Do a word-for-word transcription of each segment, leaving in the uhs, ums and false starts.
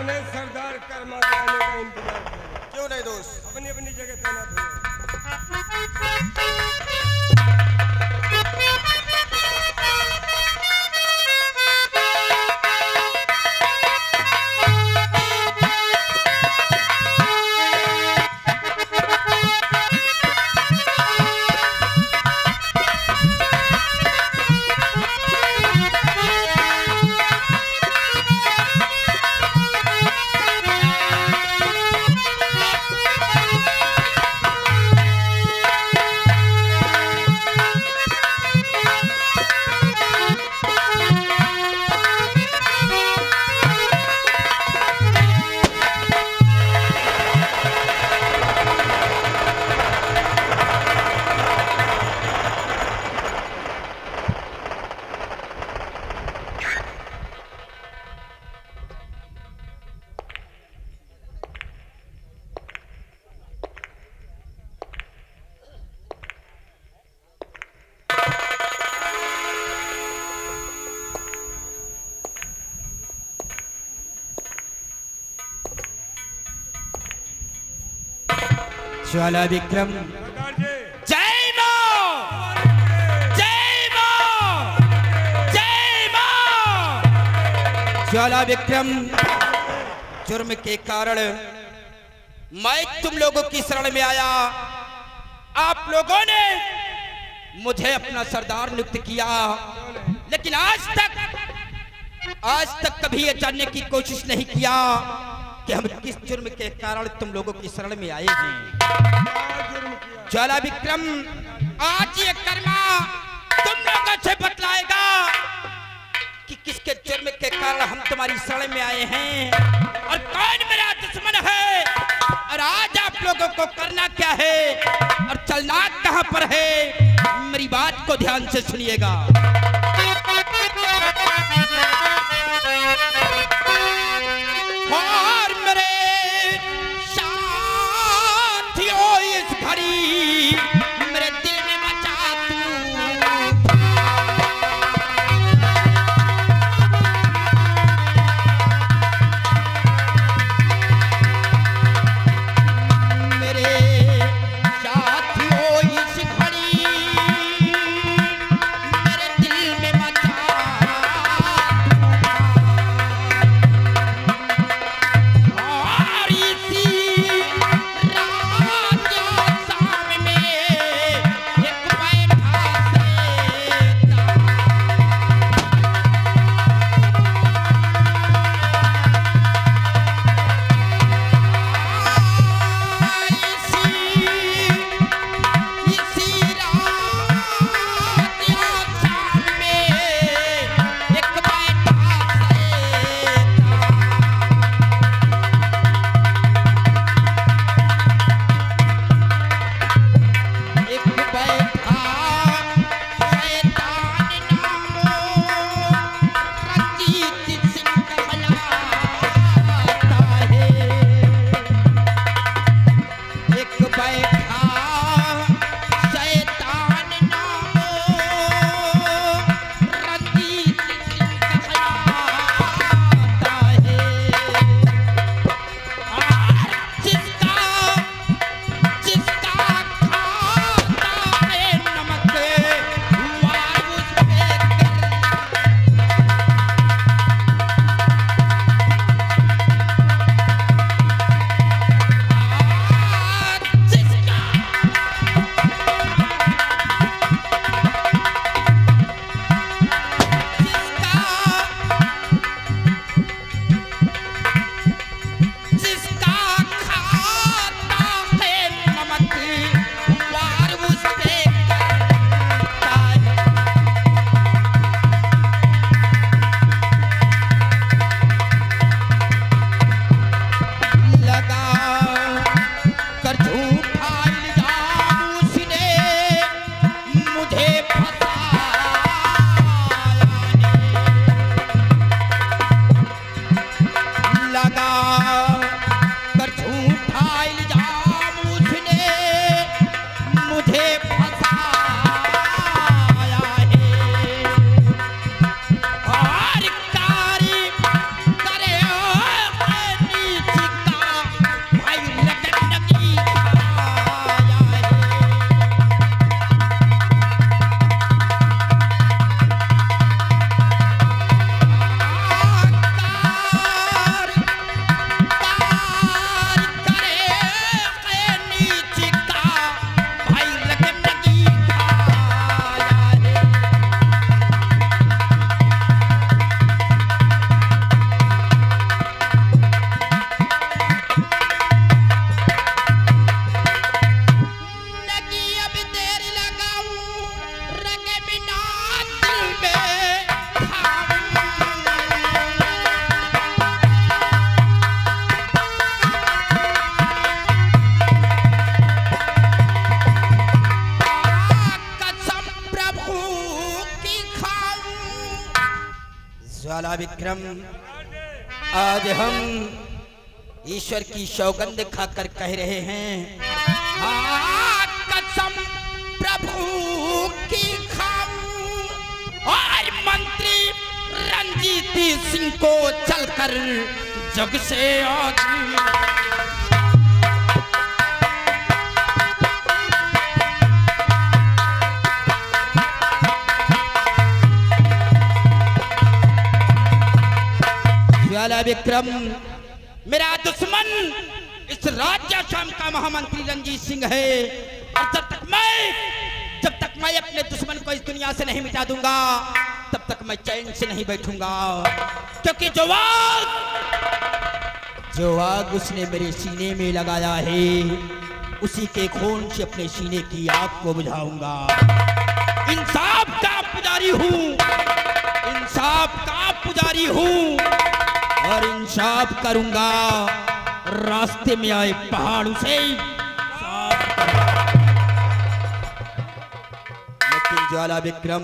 मैंने सरदार कर्मा के आने का इंतजार किया। क्यों नहीं दोस्त? अपनी अपनी जगह तैनात हो। ज्वाला विक्रम, जय मां, जय मां, जय मां। ज्वाला विक्रम, जुर्म के कारण मैं तुम लोगों की शरण में आया। आप लोगों ने मुझे अपना सरदार नियुक्त किया, लेकिन आज तक आज तक कभी ये जानने की कोशिश नहीं किया कि हम किस जुर्म के कारण तुम लोगों की शरण में आए हैं। ज्वाला विक्रम, आज ये कर्मा तुम लोगों से बतलाएगा कि किसके जुर्म के कारण हम तुम्हारी शरण में आए हैं और कौन मेरा दुश्मन है और आज आप लोगों को करना क्या है और चलना कहां पर है। मेरी बात को ध्यान से सुनिएगा। और मेरे साथियों, इस घड़ी मेरे दिल में मचा तू। मेरे साथियों, इस घड़ी मेरे दिल विक्रम, आज हम ईश्वर की सौगंध खाकर कह रहे हैं, हाँ कसम प्रभु की खाऊं और मंत्री रंजीत सिंह को चलकर जग से आज ज्वाला विक्रम मेरा दुश्मन इस राज्य शाम का महामंत्री रंजीत सिंह है, और जब तक मैं जब तक मैं अपने दुश्मन को इस दुनिया से नहीं मिटा दूंगा तब तक मैं चैन से नहीं बैठूंगा, क्योंकि जो आग जो आग उसने मेरे सीने में लगाया है उसी के खून से अपने सीने की आग को बुझाऊंगा। इंसाफ का पुजारी हूँ, इंसाफ का पुजारी हूँ और इंसाफ करूंगा। रास्ते में आए पहाड़ों से लेकिन ज्वाला विक्रम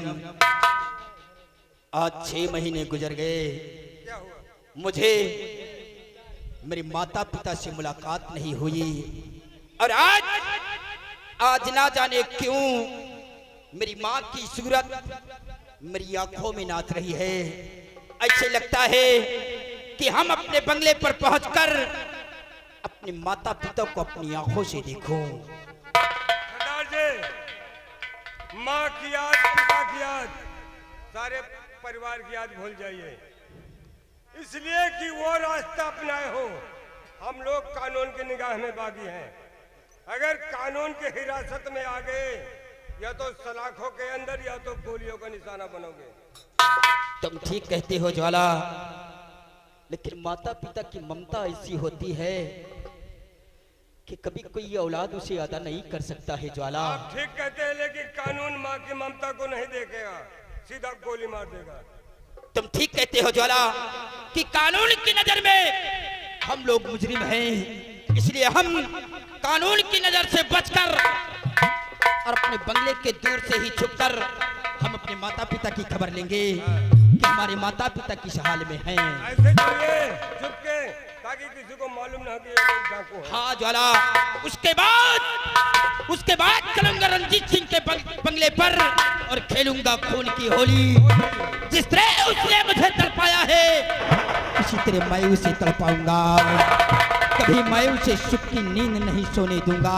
आज छह महीने गुजर गए, मुझे मेरे माता पिता से मुलाकात नहीं हुई, और आज आज ना जाने क्यों मेरी माँ की सूरत मेरी आंखों में नाच रही है। ऐसे लगता है कि हम अपने बंगले पर पहुंचकर अपने माता पिता को अपनी आंखों से देखूं। सरदार जी, माँ की याद, पिता की याद, सारे परिवार की याद भूल जाइए, इसलिए कि वो रास्ता अपनाए हो। हम लोग कानून की निगाह में बागी हैं, अगर कानून के हिरासत में आ गए या तो सलाखों के अंदर या तो गोलियों का निशाना बनोगे। तुम ठीक कहते हो ज्वाला, लेकिन माता पिता की ममता ऐसी होती है कि कभी कोई औलाद उसे अदा नहीं कर सकता है ज्वाला। आप ठीक कहते हैं, लेकिन कानून माँ की ममता को नहीं देखेगा, सीधा गोली मार देगा। तुम ठीक कहते हो ज्वाला कि कानून की नजर में हम लोग मुजरिम हैं, इसलिए हम कानून की नजर से बचकर और अपने बंगले के दूर से ही छुपकर हम अपने माता पिता की खबर लेंगे कि हमारे माता पिता किस हाल में हैं। ऐसे करिए चुपके, ताकि किसी को मालूम ना कि ये लोग डाकू हैं। हाँ ज्वाला, उसके बाद उसके बाद चलूंगा रंजीत सिंह के बंगले पर और खेलूंगा खून की होली। जिस तरह उसने मुझे तड़पाया है उसी तरह मैं उसे तड़पाऊंगा, कभी मैं उसे सुख की नींद नहीं सोने दूंगा।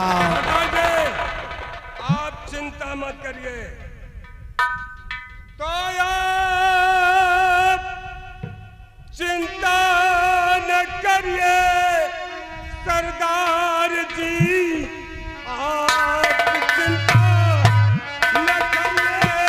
आप चिंता मत करिए, तो आप चिंता न करिए सरदार जी, आप चिंता न करिए।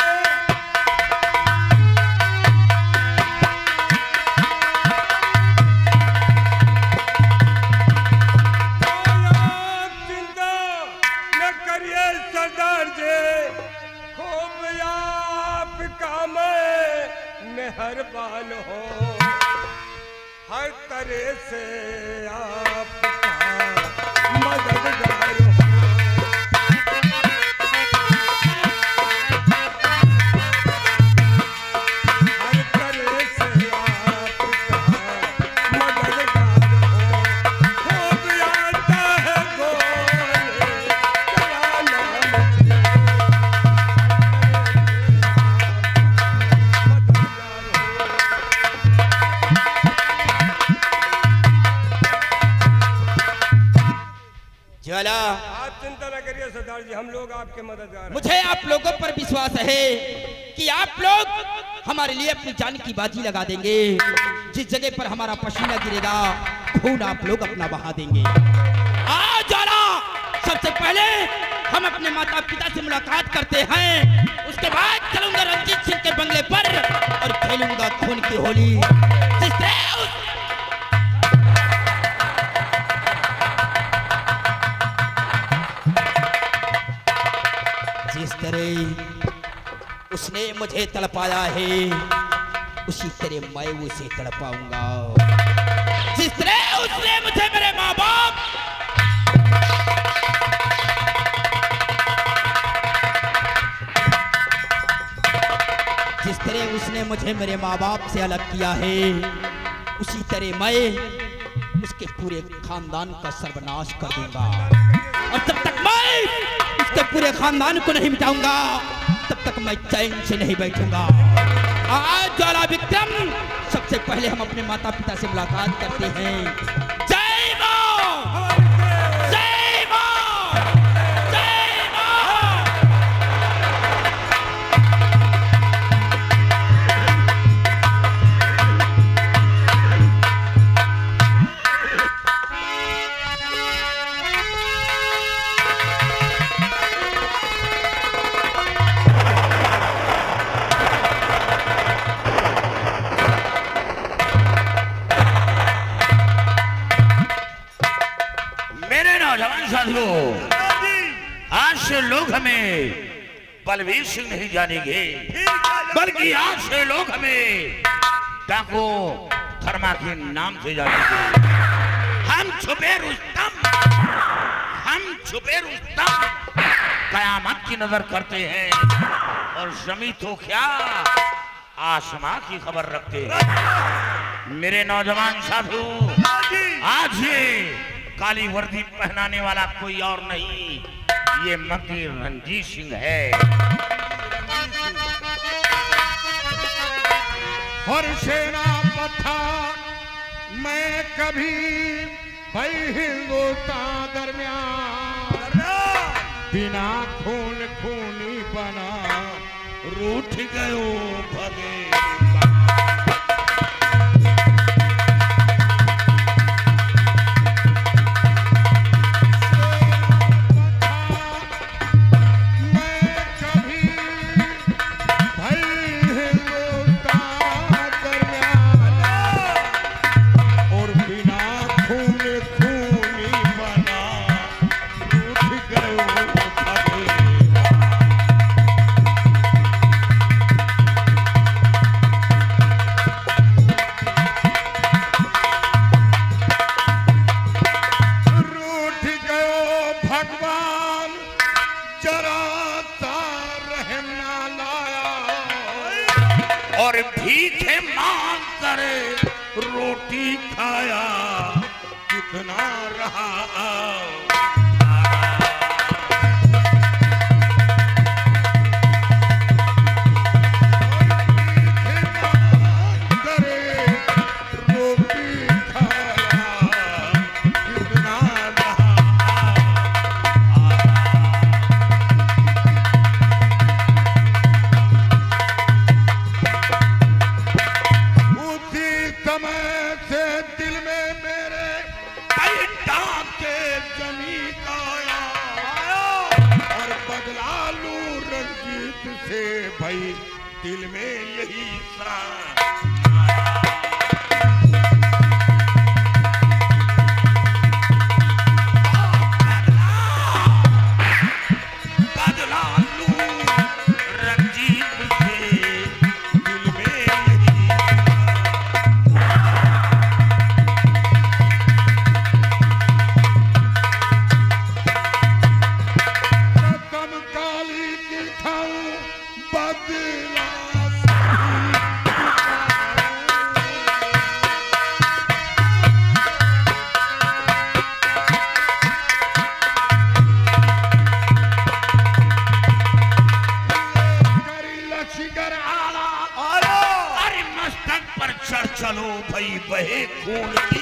आप चिंता न करिए सरदार जी, खूब आपका मैं मेहरबान हो, हर तरह से आपका मददगार हो। हर तरह से आपका मददगार हो, खूब आता है गोले चलाना मुझे। ज्वाला, आप चिंता न करिए सरदार जी, हम लोग आपके मददगार हैं। मुझे आप लोगों पर विश्वास है कि आप लोग हमारे लिए अपनी जान की बाजी लगा देंगे। जिस जगह पर हमारा पसीना गिरेगा खून आप लोग अपना बहा देंगे। आज ज्वाला, सबसे पहले हम अपने माता पिता से मुलाकात करते हैं, उसके बाद चलूंगा रंजीत सिंह के बंगले पर और खेलूंगा खून की होली। जिस तरह उस जिस तरह उसने मुझे तड़पाया है उसी तरह मैं उसे तड़पाऊंगा। जिस तरह उसने मुझे मेरे माँ बाप जिस तरह उसने मुझे तुझे मेरे माँ बाप से अलग किया है, उसी तरह मैं उसके पूरे खानदान का सर्वनाश कर दूंगा। और तब तक मैं उसके पूरे खानदान को नहीं मिटाऊंगा, तब तक मैं चैन से नहीं बैठूंगा। आज ज्वाला विक्रम, सबसे पहले हम अपने माता पिता से मुलाकात करते हैं। जय मां, जय मां, जय मां। आज से लोग हमें बलवीर सिंह नहीं जानेंगे, बल्कि आज से लोग हमें डाको धर्मा के नाम से जानेंगे। हम छुपे रुस्तम, हम छुपे रुस्तम कयामत की नजर करते हैं और जमी तो क्या आसमां की खबर रखते हैं। मेरे नौजवान साथियों, आज ये काली वर्दी पहनाने वाला कोई और नहीं, ये मंत्री रणजीत सिंह है। और सेना पठान मैं कभी भाई हिंदुस्तान दरमियान बिना खून खूनी बना रूठ गयो भगे। भीखे मांग कर रोटी खाया कितना रहा। दिल में यही बदला लूं रंजीत से, दिल में यही रतन काली की खाऊं बदला चलो भाई बहे खून की।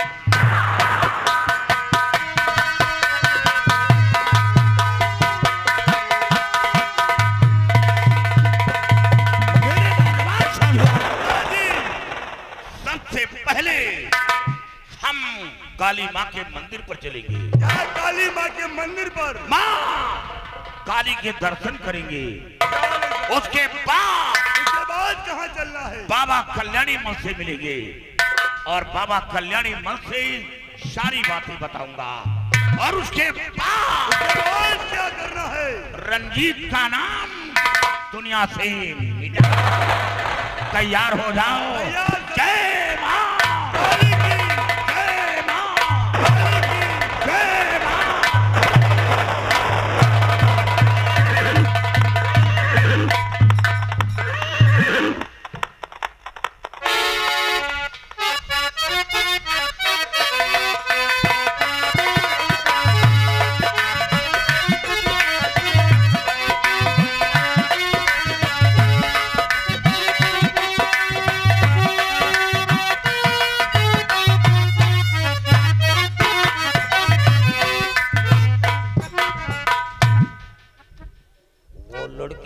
सबसे पहले हम काली माँ के मंदिर पर चलेंगे। काली माँ के मंदिर पर माँ काली के दर्शन करेंगे। उसके बाद बाद कहाँ चलना है? बाबा कल्याणी मल से मिलेंगे और बाबा कल्याणी मल से सारी बातें बताऊंगा। और उसके बाद क्या करना है? रंजीत का नाम दुनिया से मिटा। तैयार हो जाओ। जय मां, जय मां, जय मां।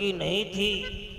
लड़की नहीं थी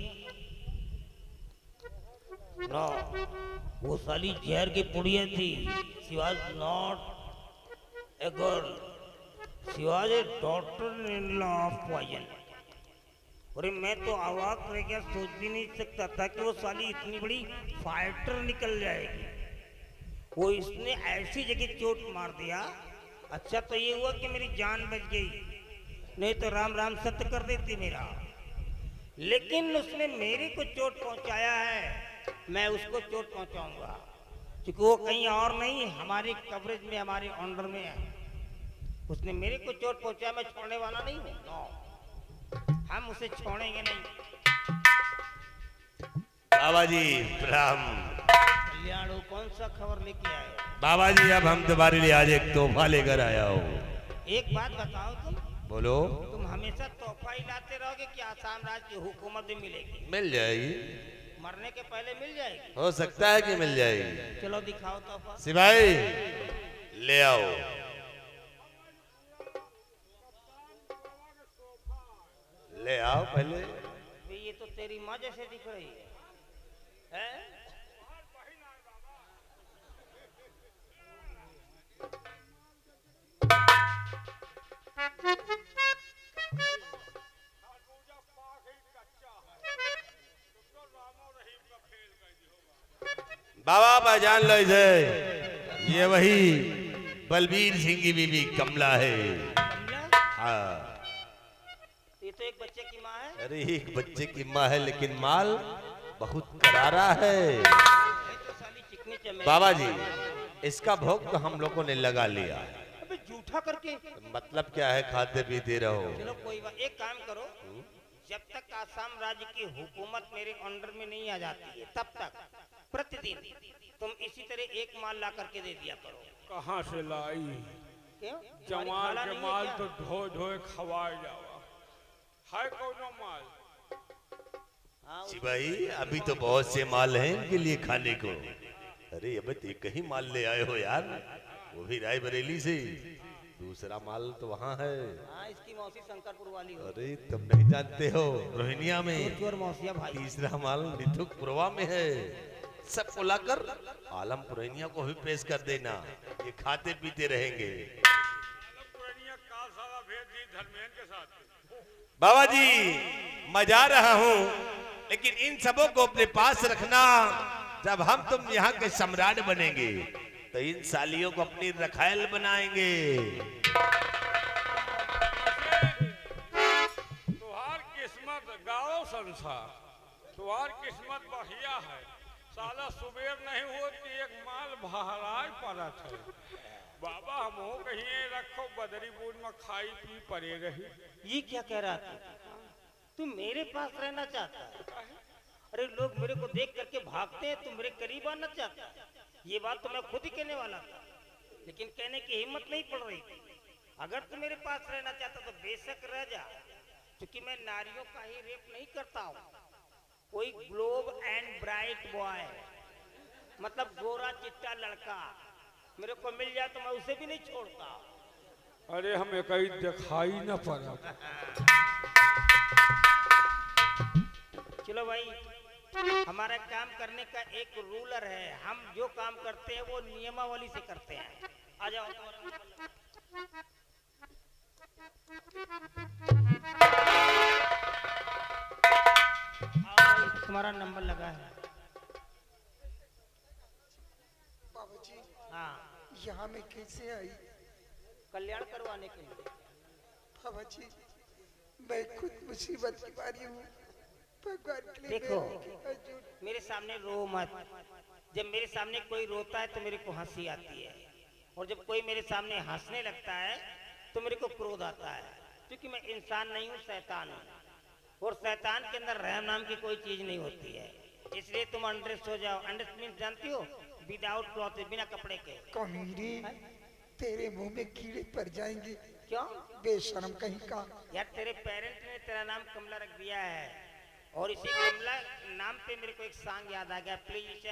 ना, वो साली जहर की पुड़िया थी। She was not a girl, she was a daughter in law of poison. अरे मैं तो अवाक रह गया, सोच भी नहीं सकता था कि वो साली इतनी बड़ी फाइटर निकल जाएगी। वो इसने ऐसी जगह चोट मार दिया। अच्छा तो ये हुआ कि मेरी जान बच गई, नहीं तो राम राम सत्य कर देती मेरा। लेकिन उसने मेरे को चोट पहुंचाया है, मैं उसको चोट पहुंचाऊंगा, क्योंकि वो कहीं और नहीं, हमारी कवरेज में, हमारे ऑनर में है। उसने मेरे को चोट पहुंचाया, मैं छोड़ने वाला नहीं हूँ। नो, हम उसे छोड़ेंगे नहीं। बाबा जी प्रणाम। कल्याण, कौन सा खबर लेके आए? बाबा जी अब हम तुम्हारे लिए आज एक तोहफा लेकर आया हूँ। एक बात बताओ, तुम बोलो। तुम हमेशा तोहफा ही लाते रहोगे कि आसाम राज्य की हुकूमत भी मिलेगी? मिल जाएगी, मरने के पहले मिल जाएगी। हो सकता है कि मिल जाएगी। चलो दिखाओ तोहफा। सिपाही ले आओ। ले आओ पहले। ये तो तेरी माँ जैसे दिख रही है, है? बाबा पहचान लो इसे, ये वही बलबीर सिंह की बीबी कमला है। हाँ, ये तो एक बच्चे की माँ है। अरे एक बच्चे की माँ है, लेकिन माल बहुत करारा है। ये तो साली चिकनी चमेली। बाबा जी इसका भोग तो हम लोगों ने लगा लिया। अबे झूठा करके। मतलब क्या है, खाते पीते रहो। चलो कोई बात, एक काम करो, जब तक आसाम राज्य की हुकूमत मेरे अंडर में नहीं आ जाती है, तब तक प्रतिदिन तुम इसी तरह एक माल ला करके दे दिया करो। कहाँ से लाई? क्यों? जमाल तुम्हारी के खाला माल नहीं है तो क्या? धो धोए खवाए जावा है कौनो माल। हाँ, जी भाई अभी तो बहुत से माल हैं इनके लिए खाने को। अरे अबे तो एक ही माल ले आए हो यार, वो भी रायबरेली से। दूसरा माल तो वहाँ है। हाँ, इसकी मौसी शंकरपुर वाली हो। अरे तुम नहीं जानते हो, रोहिनिया में। चोर मौसिया भाई। तीसरा माल निथुकपुरवा में है। सबको लाकर आलम पुरैनिया को भी पेश कर देना, ये खाते पीते रहेंगे। पुरानिया काल सारा भेज दी धर्मेंद्र के साथ। बाबा जी मैं जा रहा हूँ, लेकिन इन सबों को अपने पास रखना। जब हम तुम यहाँ के सम्राट बनेंगे तो इन सालियों को अपनी रखायल बनाएंगे। तुहार किस्मत गाओ संसार, तुहार किस्मत बढ़िया है। साला सुबेर नहीं हो कि एक माल बहराए पड़ा था। बाबा हम हो कहीं रखो बदरीपुर में खाई पी पड़े रही। ये क्या कह रहा था? तू मेरे पास रहना चाहता है? अरे लोग मेरे को देख करके भागते हैं, तू मेरे करीब आना चाहता है। ये बात तो मैं खुद ही कहने वाला था, लेकिन कहने की हिम्मत नहीं पड़ रही थी। अगर तू मेरे पास रहना चाहता तो बेशक रह जा, क्योंकि मैं नारियों का ही रेप नहीं करता हूँ। कोई ग्लोब एंड ब्राइट बॉय, मतलब गोरा चिट्टा लड़का मेरे को मिल जाए तो मैं उसे भी नहीं छोड़ता। अरे हमें कहीं दिखाई न पड़ा। चलो भाई, हमारा काम करने का एक रूलर है, हम जो काम करते हैं वो नियमावली से करते हैं। आ जाओ। आओ, तुम्हारा नंबर लगा है। बाबा जी हाँ, यहाँ में कैसे आई? कल्याण करवाने के लिए। बाबा जी मैं खुद मुसीबत की बारी हूँ, भगवान के लिए देखो, मेरे अर्जुन। मेरे सामने रो मत। जब मेरे सामने कोई रोता है तो मेरे को हंसी आती है, और जब कोई मेरे सामने हंसने लगता है तो मेरे को क्रोध आता है, क्योंकि मैं इंसान नहीं हूँ, शैतान हूँ, और शैतान के अंदर रहम नाम की कोई चीज नहीं होती है। इसलिए तुम अंडरस्ट हो जाओ। अंडरस्ट मीन्स जानती हो? विदाउट क्लॉथ, बिना कपड़े के। कमीने, तेरे मुंह में कीड़े पड़ जाएंगे। क्यों? बेशरम कहीं का। यार तेरे पेरेंट ने तेरा नाम कमला रख दिया है, और इसी कमला नाम पे मेरे को एक सॉन्ग याद आ गया। प्लीज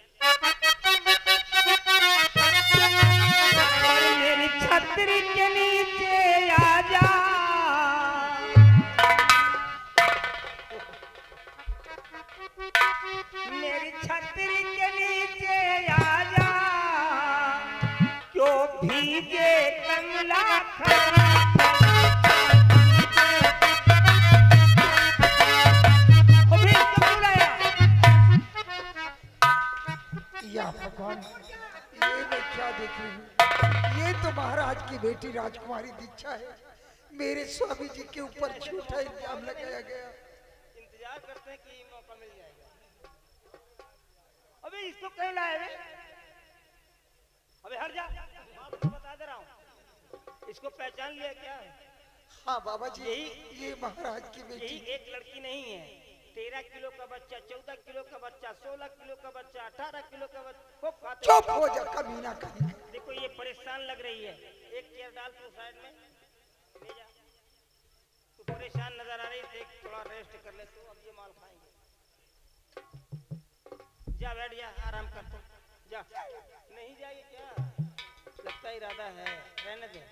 मेरी छतरी के नीचे आ जा। के कंगला या भगवान, ये मैं क्या देख रही हूँ? ये तो महाराज की बेटी राजकुमारी दीक्षा है। मेरे स्वामी जी के ऊपर झूठा इल्जाम लगाया गया। इंतजार करते हैं कि मौका मिल जाएगा। अबे इसको कहीं लाए रे? अबे हट जा, मैं बता दे रहा हूँ। इसको पहचान लिया क्या? हाँ बाबा जी, यही ये महाराज की बेटी। यही एक लड़की नहीं है, तेरह किलो का बच्चा, चौदह किलो का बच्चा, सोलह किलो का बच्चा, अठारह किलो का बच्चा, खूब खाते। चुप हो जा, कमीना कहीं। देखो ये परेशान लग रही है, एक चेयर डाल तू साइड में, ले जा। तू परेशान नजर आ रही है, देख थोड़ा रेस्ट कर ले तू, अब ये माल खाएंगे। जा बैठ जा, आराम कर तू, जा। नहीं जाइए क्या? लगता इरादा है, रहने दे।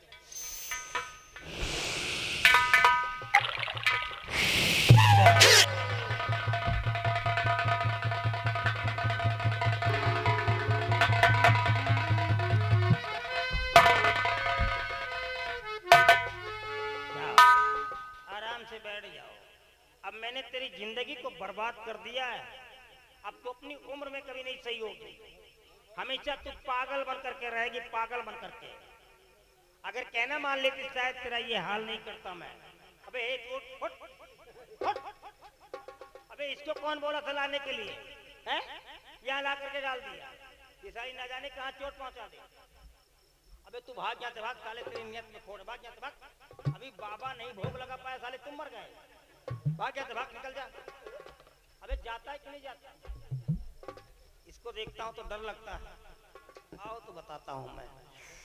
बैठ जाओ। अब मैंने तेरी जिंदगी को बर्बाद कर दिया है, अब तो अपनी उम्र में कभी नहीं सही होगी। हमेशा तू पागल बन करके रहेगी, पागल बन करके। अगर कहना मान लेती शायद तेरा ये हाल नहीं करता मैं। अबे उठ उठ उठ। अबे इसको कौन बोला था लाने के लिए? हैं? यहाँ ला करके डाल दिया, ये सारी ना जाने कहाँ चोट पहुंचा दे। अबे तू भाग, यहाँ से भाग, साले तेरी नियत में खोड़, भाग यहाँ से भाग। अभी बाबा नहीं भोग लगा पाया, साले तुम मर गए। भाग यहाँ से भाग, निकल जा। अबे जाता है कि नहीं जाता? इसको देखता हूँ तो डर लगता है। आओ तो बताता हूँ मैं।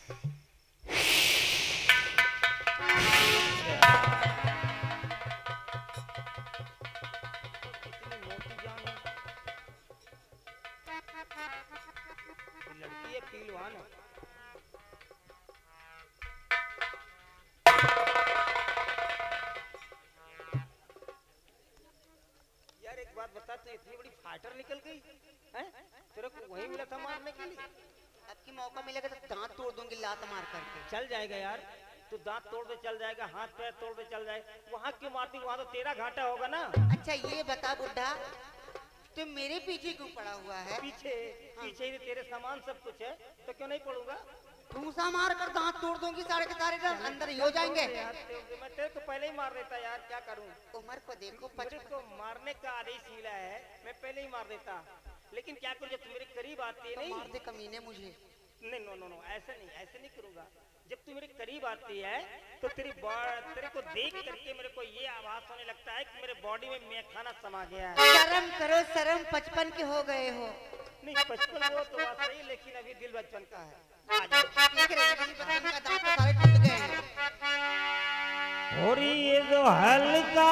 कितनी मोटी जान है, लड़की है, पीलवान है। यार एक बात बता, तू इतनी बड़ी फाइटर निकल गई हैं? तेरे को वही मिला था मारने के लिए? अब की मौका मिलेगा तो दांत तोड़ दूंगी लात मार करके। चल जाएगा यार, तू दांत तोड़ दे चल जाएगा, हाथ पैर तोड़ दे चल जाए, वहाँ क्यों मारती? वहाँ तो तेरा घाटा होगा ना। अच्छा ये बता बुड्ढा, तू मेरे पीछे क्यों पड़ा हुआ है? पीछे पीछे ही तेरे सामान सब कुछ है, तो क्यों नहीं पड़ूंगा? ठूसा मार कर दांत तोड़ दूंगी, सारे के सारे अंदर ही हो जाएंगे। यार मैं तेरे को पहले ही मार देता यार, क्या करूं? उम्र को देखो, मेरे को मारने का आदेश मिला है, मैं पहले ही मार देता, लेकिन क्या करूं जब तू मेरे करीब आती है। तो नहीं मार दे कमीने मुझे। नहीं, नो नो नो, ऐसे नहीं, ऐसे नहीं करूंगा। जब तू मेरे करीब आती है तो तेरी तेरे को देख करके मेरे को ये आभास होने लगता है कि मेरे बॉडी में मैखाना समा गया है। शर्म करो, शर्म, पचपन के हो गए हो। नहीं पचपन वो तो बात सही, लेकिन अभी दिल बचपन का है। दांत तो सारे टूट गए हैं। और ये जो हल्का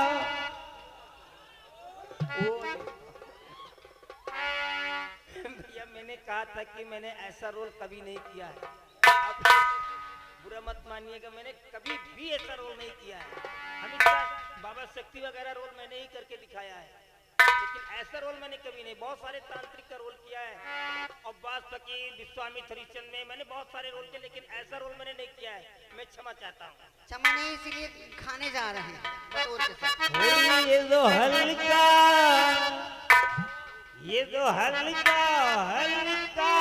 भैया, मैंने कहा था कि मैंने ऐसा रोल कभी नहीं किया है। आप बुरा मत मानिएगा, मैंने कभी भी ऐसा रोल नहीं किया है। हमेशा बाबा शक्ति वगैरह रोल मैंने ही करके दिखाया है, लेकिन ऐसा रोल मैंने कभी नहीं। बहुत सारे तांत्रिक का रोल किया है, अब्बास फकीर, विश्वामित्र हरिश्चंद्र में मैंने बहुत सारे रोल किए, लेकिन ऐसा रोल मैंने नहीं किया है। मैं क्षमा चाहता हूँ। क्षमा नहीं, इसीलिए खाने जा रहे हैं बटोर के साथ। ये जो हल्का, ये जो हल्का हल्का